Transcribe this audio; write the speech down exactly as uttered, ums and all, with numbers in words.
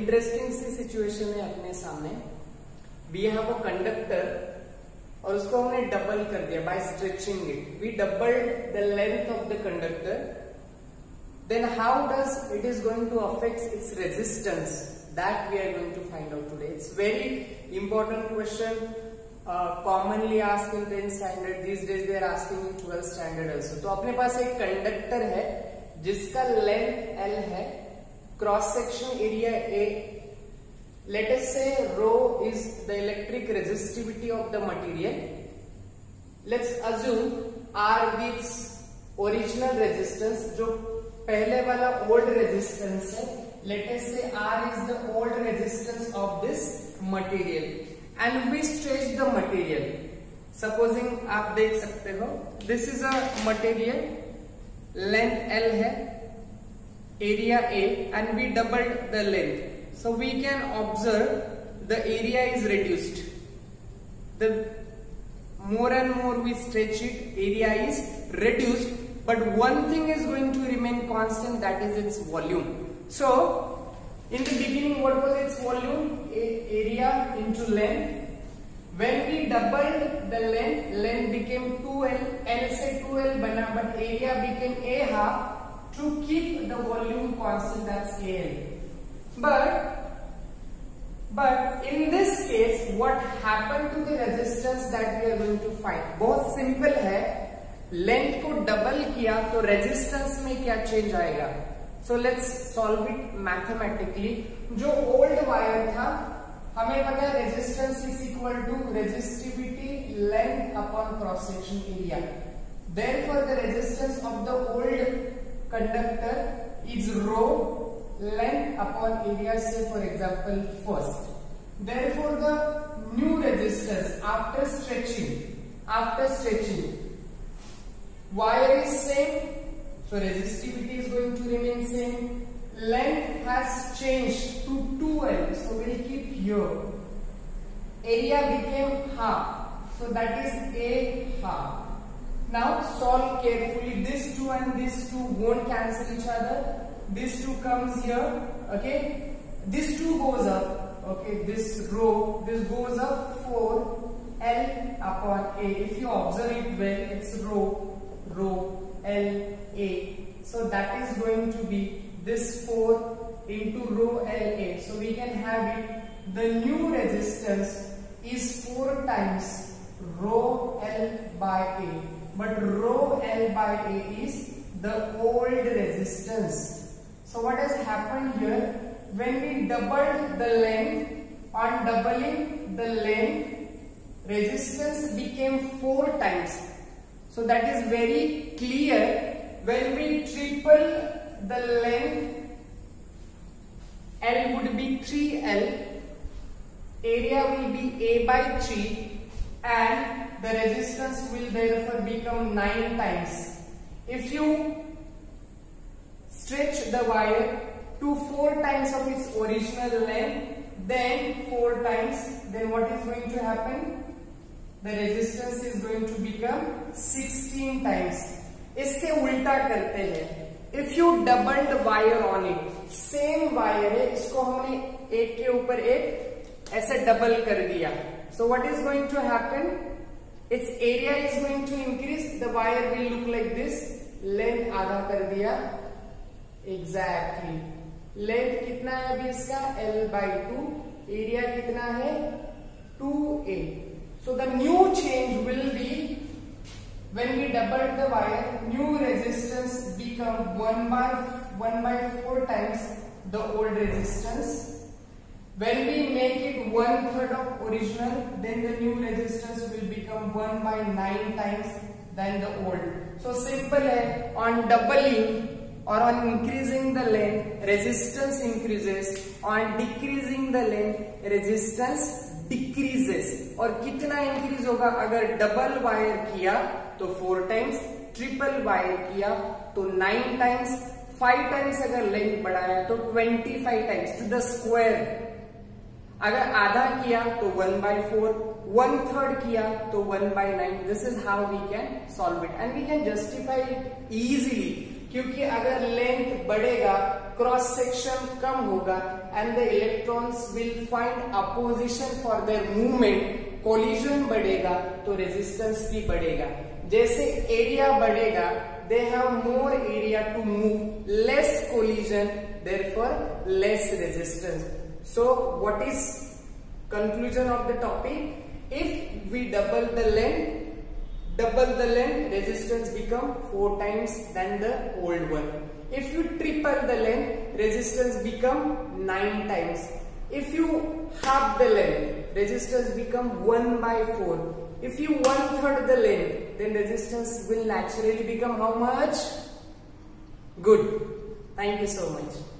Interesting सी situation है अपने सामने। वी हैव अ कंडक्टर और उसको हमने डबल कर दिया by stretching it. We doubled the length of the conductor, then how does it is going to affect its resistance, that we are going to find out today. It's very important question, commonly asked in tenth standard, this days they are asking in twelfth standard also. तो अपने पास एक conductor है जिसका length L है, cross section area A, let us say rho is the electric resistivity of the material. Let's assume R is original resistance, जो पहले वाला old resistance है. Let us say R is the old resistance of this material and we stretch the material. Supposing आप देख सकते हो, this is a material, length L है, area A and we doubled the length. So we can observe the area is reduced. The more and more we stretch it, area is reduced, but one thing is going to remain constant, that is its volume. So in the beginning, what was its volume? A area into length. When we doubled the length, length became two L, L से two L बना, but area became A half. To keep the volume constant, that's A L. But, but in this case, what happened to the resistance that we are going to find? बहुत simple है, length को double किया तो resistance में क्या change आएगा? So let's solve it mathematically. जो old wire था, हमें पता है resistance is equal to resistivity length upon cross section area. Therefore, the resistance of the old conductor is rho length upon area, say for example first. Therefore the new resistance after stretching, after stretching, wire is same, so resistivity is going to remain same. Length has changed to two L, so we'll keep here. Area became half, so that is A half. Now solve carefully. This two and this two won't cancel each other. This two comes here, okay, this two goes up, okay, this row, this goes up four L upon A. If you observe it well, it's rho, rho, L, A. So that is going to be this four into rho L, A. So we can have it, the new resistance is four times rho L by A. But rho L by A is the old resistance. So what has happened here, when we doubled the length, on doubling the length, resistance became four times. So that is very clear. When we triple the length, L would be three L, area will be A by three, and the resistance will therefore become nine times. If you stretch the wire to four times of its original length, then four times, then what is going to happen? The resistance is going to become sixteen times. इसके उल्टा करते हैं. If you double the wire on it, same wire है, इसको हमने एक के ऊपर एक ऐसे double कर दिया. So what is going to happen? Its area is going to increase. The wire will look like this. Length आधा कर दिया. Exactly. Length कितना है अभी इसका? L by two. Area कितना है? two A. So the new change will be when we double the wire, new resistance become one by one by four times the old resistance. When we make it one third of original, then the new resistance will become one by nine times than the old. So simple है, on doubling or on increasing the length, resistance increases. On decreasing the length, resistance decreases. और कितना increase होगा? अगर double wire किया तो four times, triple wire किया तो nine times, five times अगर length बढ़ाया तो twenty-five times to the square. अगर आधा किया तो one by four, one third किया तो one by nine. This is how we can solve it and we can justify it easily. क्योंकि अगर लेंथ बढ़ेगा क्रॉस सेक्शन कम होगा and the electrons will find opposition for their movement, collision बढ़ेगा तो resistance भी बढ़ेगा। जैसे एरिया बढ़ेगा, they have more area to move, less collision, therefore less resistance. So what is conclusion of the topic? If we double the length, double the length, resistance become four times than the old one. If you triple the length, resistance become nine times. If you half the length, resistance become one by four. If you one third the length, then resistance will naturally become how much? Good. Thank you so much.